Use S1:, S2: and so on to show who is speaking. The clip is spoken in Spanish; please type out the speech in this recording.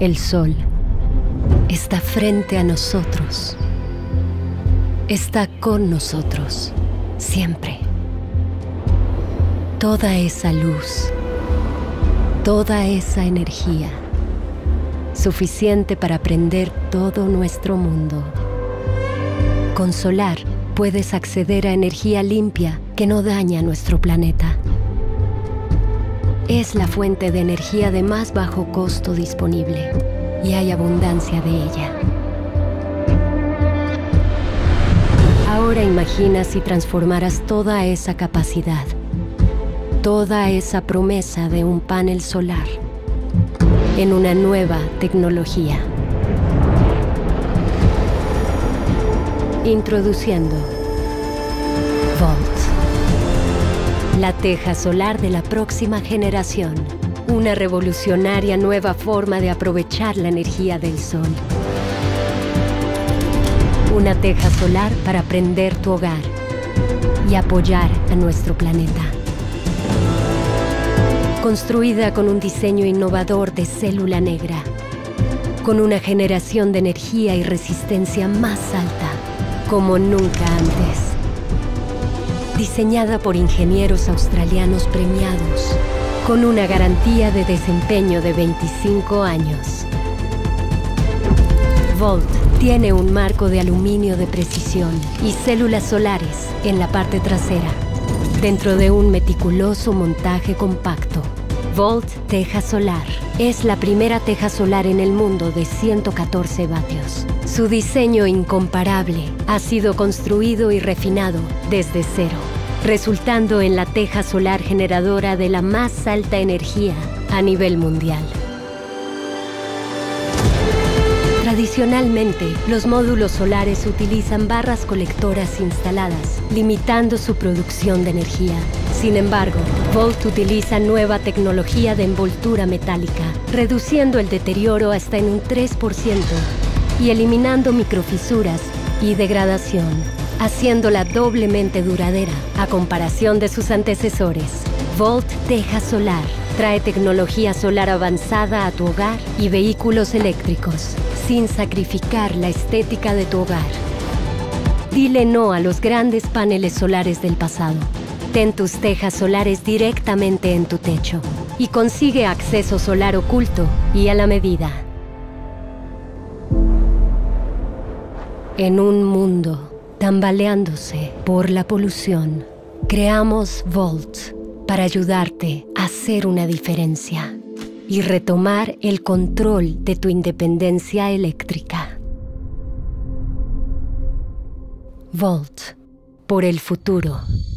S1: El sol está frente a nosotros. Está con nosotros, siempre. Toda esa luz, toda esa energía, suficiente para prender todo nuestro mundo. Con solar puedes acceder a energía limpia que no daña nuestro planeta. Es la fuente de energía de más bajo costo disponible y hay abundancia de ella. Ahora imagina si transformaras toda esa capacidad, toda esa promesa de un panel solar, en una nueva tecnología. Introduciendo Volt, la teja solar de la próxima generación. Una revolucionaria nueva forma de aprovechar la energía del sol. Una teja solar para prender tu hogar y apoyar a nuestro planeta. Construida con un diseño innovador de célula negra, con una generación de energía y resistencia más alta, como nunca antes. Diseñada por ingenieros australianos premiados, con una garantía de desempeño de 25 años. Volt tiene un marco de aluminio de precisión y células solares en la parte trasera, dentro de un meticuloso montaje compacto. Volt Teja Solar es la primera teja solar en el mundo de 114 vatios. Su diseño incomparable ha sido construido y refinado desde cero, resultando en la teja solar generadora de la más alta energía a nivel mundial. Tradicionalmente, los módulos solares utilizan barras colectoras instaladas, limitando su producción de energía. Sin embargo, Volt utiliza nueva tecnología de envoltura metálica, reduciendo el deterioro hasta en un 3% y eliminando microfisuras y degradación, haciéndola doblemente duradera a comparación de sus antecesores. Volt Teja Solar trae tecnología solar avanzada a tu hogar y vehículos eléctricos, sin sacrificar la estética de tu hogar. Dile no a los grandes paneles solares del pasado. Ten tus tejas solares directamente en tu techo y consigue acceso solar oculto y a la medida. En un mundo tambaleándose por la polución, creamos Volt para ayudarte a hacer una diferencia y retomar el control de tu independencia eléctrica. Volt, por el futuro.